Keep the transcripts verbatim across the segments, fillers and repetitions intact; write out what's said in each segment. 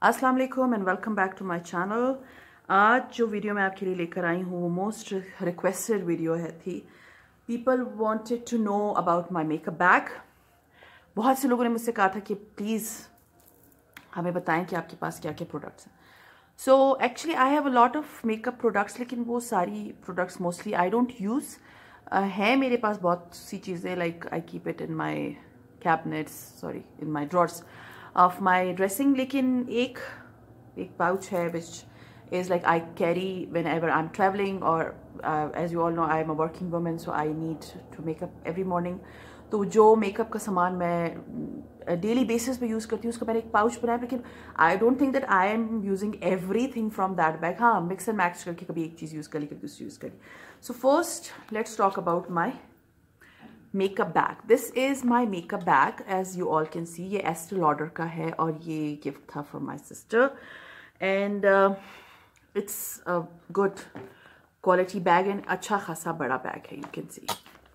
अस्सलाम वालेकुम and welcome back to my channel. आज जो वीडियो मैं आपके लिए लेकर आई हूँ वो मोस्ट रिक्वेस्टेड वीडियो है थी। People wanted to know about my makeup bag. बहुत से लोगों ने मुझसे कहा था कि प्लीज़ हमें बताएं कि आपके पास क्या क्या प्रोडक्ट्स हैं। So actually I have a lot of makeup products, लेकिन वो सारी products mostly I don't use. है मेरे पास बहुत सी चीज़ें, like I keep it in my cabinets, sorry in my drawers of my dressing. लेकिन एक एक पाउच है which is like I carry whenever I am travelling, और as you all know I am a working woman, so I need to make up every morning. तो जो makeup का सामान मैं डेली बेसिस पे यूज़ करती हूँ उसका मैंने एक पाउच बनाया, लेकिन I don't think that I am using everything from that bag. हाँ, मिक्स एंड मैच करके कभी एक चीज़ यूज़ करी, कभी दूसरी यूज़ करी। So first let's talk about my makeup bag. This is my makeup bag, as you all can see. ये Estee Lauder का है और ये गिफ्ट था from my sister, and it's a good quality bag and अच्छा खासा बड़ा bag है, you can see.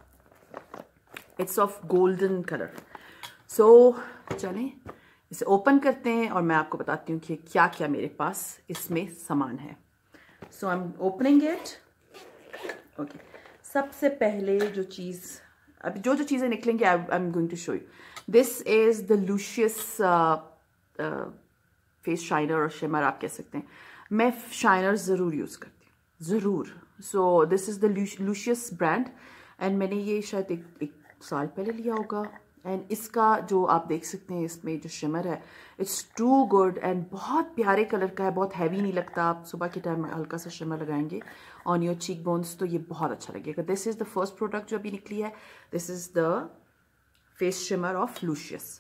It's of golden colour. So चलें इसे ओपन करते हैं और मैं आपको बताती हूँ कि क्या क्या मेरे पास इसमें सामान है। So I am opening it. Okay, सबसे पहले जो चीज़, अब जो जो चीज़ें निकलेंगी I am going to show you. This is the Luscious face shiner और शिमर आप कह सकते हैं। मैं शाइनर ज़रूर यूज़ करती हूँ, ज़रूर। So this is the Luscious brand, and मैंने ये शायद एक, एक साल पहले लिया होगा। एंड इसका जो आप देख सकते हैं इसमें जो शिमर है, इट्स टू गुड एंड बहुत प्यारे कलर का है, बहुत हैवी नहीं लगता। आप सुबह के टाइम में हल्का सा शिमर लगाएंगे ऑन योर चीक बोन्स तो ये बहुत अच्छा लगेगा। This is the first product जो अभी निकली है। This is the face shimmer of Luscious.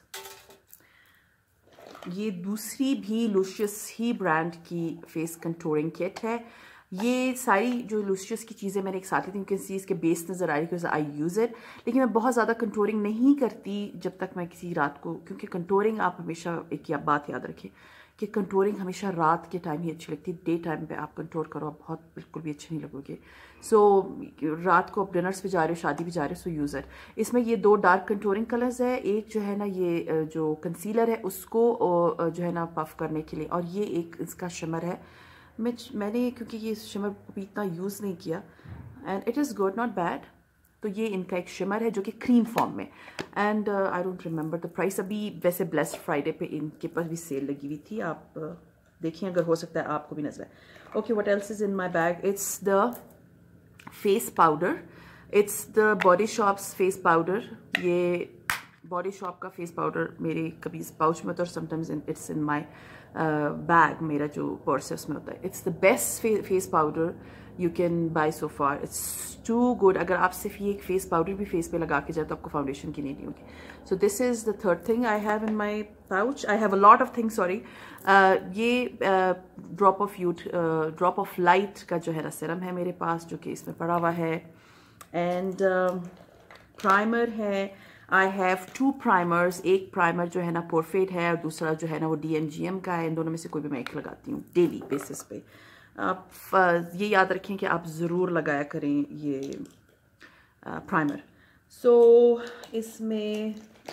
ये दूसरी भी लूशियस ही ब्रांड की फेस कंटूरिंग किट है। ये सारी जो लूशियस की चीज़ें मैंने एक साथ ली थी, क्योंकि सी इसके बेस नज़र आ रही है, आई यूज़ इट। लेकिन मैं बहुत ज़्यादा कंटूरिंग नहीं करती जब तक मैं किसी रात को, क्योंकि कंटूरिंग आप हमेशा एक या बात याद रखें कि कंटूरिंग हमेशा रात के टाइम ही अच्छी लगती है। डे टाइम पे आप कंटूर करो आप बहुत बिल्कुल भी अच्छे नहीं लगोगे। सो so, रात को आप डिनर्स पे जा रहे हो, शादी पे जा रहे हो, सो यूज़ इट। इसमें ये दो डार्क कंटूरिंग कलर्स है। एक जो है ना ये जो कंसीलर है उसको जो है ना पफ करने के लिए, और ये एक इसका शिमर है। मैं मैंने क्योंकि ये शिमर भी इतना यूज़ नहीं किया, and it is good, not bad. तो ये इनका एक शिमर है जो कि क्रीम फॉर्म में, and I don't remember the price. अभी वैसे ब्लेस्ड फ्राइडे पे इनके पास भी सेल लगी हुई थी, आप uh, देखिए, अगर हो सकता है आपको भी नजर आए। Okay, what else is in my bag? It's the face powder. It's the Body Shop's face powder. ये बॉडी शॉप का फेस पाउडर मेरे कभी इस पाउच में होता है और sometimes it's in my bag, मेरा जो पर्स है उसमें होता है। It's the best face powder you can buy so far. It's too good. अगर आप सिर्फ ये एक फेस पाउडर भी फेस पे लगा के जाए तो आपको फाउंडेशन की नहीं होगी। So this is the third thing I have in my pouch. I have a lot of things, sorry. ये drop of youth drop of light का जो है ना सिरम है मेरे पास, जो कि इसमें पड़ा हुआ है। एंड प्राइमर है। I have two primers. एक प्राइमर जो है ना पोरफेट है और दूसरा जो है ना वो डी एन जी एम का है। इन दोनों में से कोई भी मैं एक लगाती हूँ डेली बेसिस पे। आप ये याद रखें कि आप ज़रूर लगाया करें ये प्राइमर। सो so, इसमें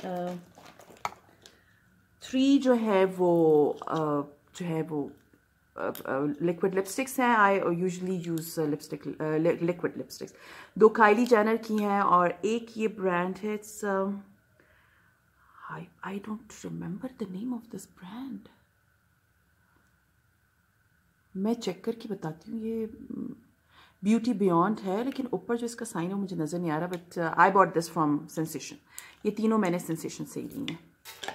थ्री जो है वो uh, जो है वो लिक्विड लिपस्टिक्स हैं। I usually use lipstick liquid lipsticks. दो काइली जेनर की हैं और एक ये ब्रांड है। It's I I don't remember the name of this brand. मैं चेक करके बताती हूँ। ये ब्यूटी बियॉन्ड है, लेकिन ऊपर जो इसका साइन है मुझे नज़र नहीं आ रहा, but I bought this from Sensation. ये तीनों मैंने सेंसेशन से ही ली हैं।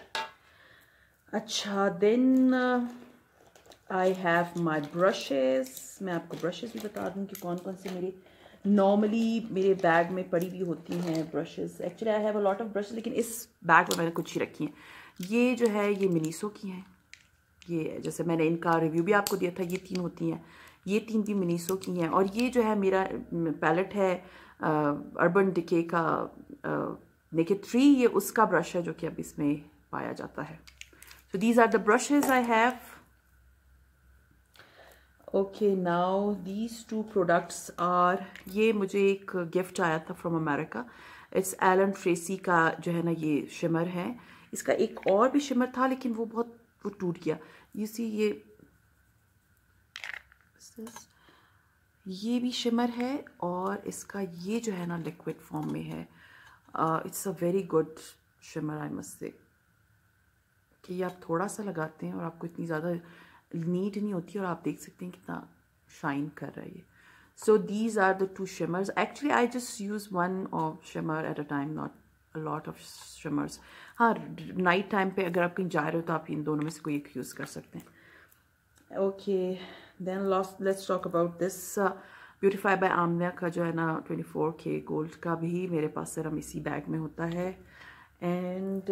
अच्छा, then I have my brushes. मैं आपको ब्रशेस भी बता दूँ कि कौन कौन से मेरे नॉर्मली मेरे बैग में पड़ी हुई होती हैं brushes. Actually I have a lot of brushes, लेकिन इस बैग में मैंने कुछ ही रखी हैं। ये जो है ये मिनीसो की हैं। ये जैसे मैंने इनका रिव्यू भी आपको दिया था, ये तीन होती हैं। ये तीन भी मिनीसो की हैं। और ये जो है मेरा पैलेट है अर्बन डिके का नेकेड थ्री। ये उसका ब्रश है जो कि अब इसमें पाया जाता है। So these are the brushes I have. Okay, now these two products are, ये मुझे एक गिफ्ट आया था from America. It's Ellen Tracy का जो है ना ये शिमर है। इसका एक और भी शिमर था, लेकिन वो बहुत वो टूट गया। यू सी ये ये भी शिमर है और इसका ये जो है ना लिक्विड फॉर्म में है। It's a very good shimmer I must say, कि ये आप थोड़ा सा लगाते हैं और आपको इतनी ज़्यादा नीड नहीं होती और आप देख सकते हैं कितना शाइन कर रहा है ये। So these are the two shimmers. Actually I just use one of shimmer at a time, not a lot of shimmers. हाँ, नाइट टाइम पे अगर आप कहीं जा रहे हो तो आप इन दोनों में से कोई एक यूज़ कर सकते हैं। Okay, then let's talk about this Beautify by Amna का जो है ना ट्वेंटी फोर के गोल्ड का भी मेरे पास सिर्फ इसी बैग में होता है। एंड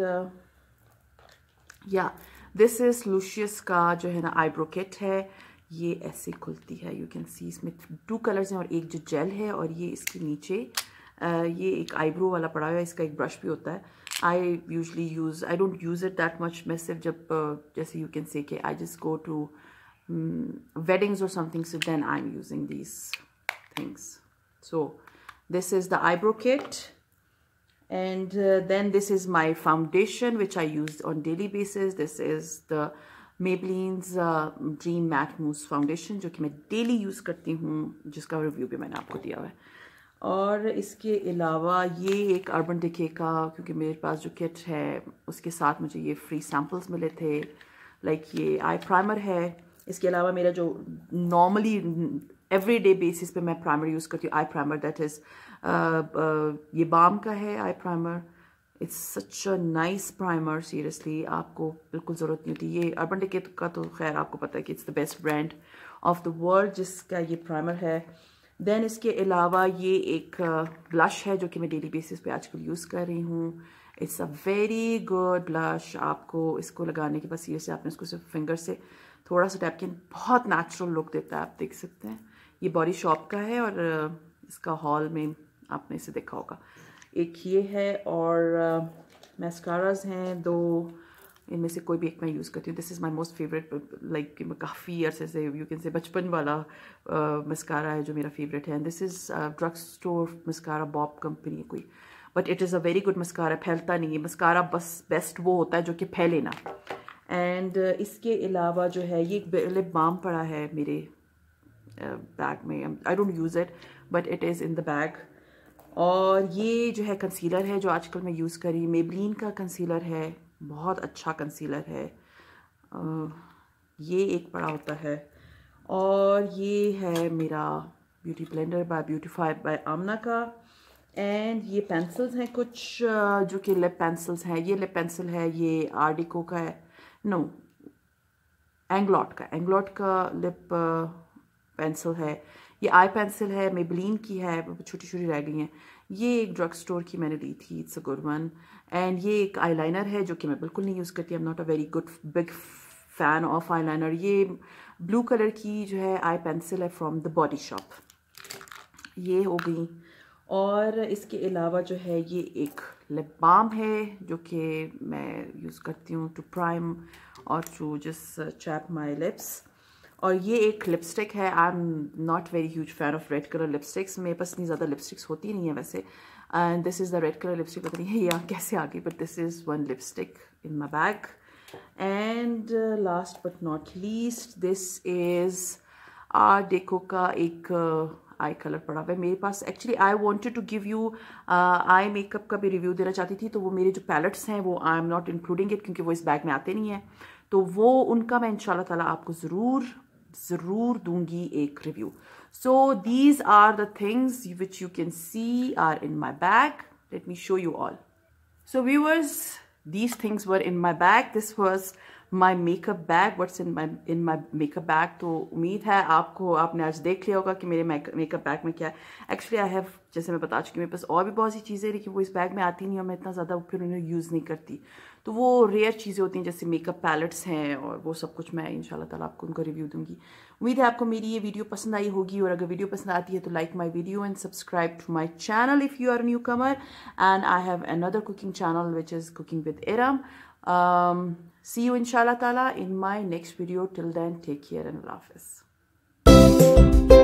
या दिस इज़ लुशियस का जो है ना आईब्रो किट है। ये ऐसे खुलती है, यू कैन सी इसमें टू कलर्स हैं और एक जो जेल है, और ये इसके नीचे uh, ये एक आईब्रो वाला पड़ा हुआ है। इसका एक ब्रश भी होता है। I usually use I don't use it that much. मैं सिर्फ जब uh, जैसे यू कैन से कि I just go to weddings or something, so then I'm using these things. So this is the eyebrow kit, and uh, then this is my foundation which I use on daily basis. This is the Maybelline's uh, Dream Matte Mousse Foundation जो कि मैं daily use करती हूँ, जिसका review भी मैंने आपको दिया हुआ है। और इसके अलावा ये एक Urban Decay का, क्योंकि मेरे पास जो किट है उसके साथ मुझे ये फ्री सैम्पल्स मिले थे। लाइक like ये आई प्राइमर है। इसके अलावा मेरा जो नॉर्मली एवरी डे बेसिस पे मैं प्राइमर यूज़ करती हूँ, आई प्राइमर, दैट इज़ ये बाम का है eye primer. It's such a nice primer, seriously आपको बिल्कुल ज़रूरत नहीं होती। ये अर्बन डिके का तो खैर आपको पता है कि it's the best brand of the world जिसका ये प्राइमर है। देन इसके अलावा ये एक ब्लश है जो कि मैं डेली बेसिस पे आजकल यूज़ कर रही हूँ। It's a very good blush. आपको इसको लगाने के बाद सीरियसली आपने इसको सिर्फ फिंगर से थोड़ा सा टैप किया, बहुत नेचुरल लुक देता है, आप देख सकते हैं। ये बॉडी शॉप का है और इसका हॉल में आपने इसे देखा होगा। एक ये है और मैस्काराज हैं दो, इनमें से कोई भी एक मैं यूज़ करती हूँ। This is my most favourite, like काफ़ी अरसे से यू कैन से बचपन वाला मस्कारा है जो मेरा फेवरेट है। This is drug store mascara, बॉब कंपनी कोई, but it is a very good mascara. फैलता नहीं है मस्कारा, बस बेस्ट वो होता है जो कि फैले ना। एंड uh, इसके अलावा जो है ये एक लिप बाम पड़ा है मेरे बैग uh, में। I don't use it but it is in the bag. और ये जो है कंसीलर है जो आजकल मैं यूज़ करी, मेबलिन का कंसीलर है, बहुत अच्छा कंसीलर है। uh, ये एक पड़ा होता है। और ये है मेरा beauty blender by Beautify by Amna का। एंड ये पेंसिल्स हैं कुछ uh, जो कि लिप पेंसिल्स हैं। ये लिप पेंसिल है, ये आर्डिको का है, नो एंग्लॉट का एंग्लॉट का लिप पेंसिल है। ये आई पेंसिल है, मेबलिन की है, छोटी छोटी रह गई हैं। ये एक ड्रग स्टोर की मैंने ली थी, it's a good one. And ये एक आईलाइनर है जो कि मैं बिल्कुल नहीं यूज़ करती, I am not a very good big fan of eyeliner. ये ब्लू कलर की जो है आई पेंसिल है फ्रॉम द बॉडी शॉप, ये हो गई। और इसके अलावा जो है ये एक लिप बाम है जो कि मैं यूज़ करती हूँ टू प्राइम और to just chap my lips. और ये एक लिपस्टिक है। I am not very huge fan of red colour lipsticks, मेरे पास इतनी ज़्यादा लिपस्टिक्स होती नहीं है वैसे। And this is the red colour lipstick, पता नहीं है यहाँ कैसे आ गई, but this is one lipstick in my bag. And last but not least, this is Art Deco का एक आई कलर पड़ा हुआ है मेरे पास। Actually I wanted to give you eye makeup का भी रिव्यू देना चाहती थी, तो वो मेरे जो पैलेट्स हैं वो I am not including it क्योंकि वो इस बैग में आते नहीं हैं, तो वो उनका मैं इंशाल्लाह ताला आपको ज़रूर ज़रूर दूंगी एक review. So these are the things which you can see are in my bag. Let me show you all. So viewers, these things were in my bag. This was my makeup bag. What's in my in my makeup bag? तो उम्मीद है आपको आपने आज देख लिया होगा कि मेरे मेकअप बैग में क्या है। एक्चुअली आई हैव, जैसे मैं बता चुकी हूँ, मेरे पास और भी बहुत सी चीज़ें लेकिन वो इस बैग में आती नहीं और मैं इतना ज़्यादा फिर उन्हें यूज़ नहीं करती। तो वो रेयर चीज़ें होती हैं जैसे मेकअप पैलेट्स हैं और वो सब कुछ मैं इंशाल्लाह ताला आपको उनका रिव्यू दूंगी। उम्मीद है आपको मेरी ये वीडियो पसंद आई होगी, और अगर वीडियो पसंद आती है तो like my video and subscribe to my channel if you are newcomer. And I have another cooking channel which is cooking with Iram. Um, see you inshallah ta'ala in my next video. Till then, take care and Allah Hafiz.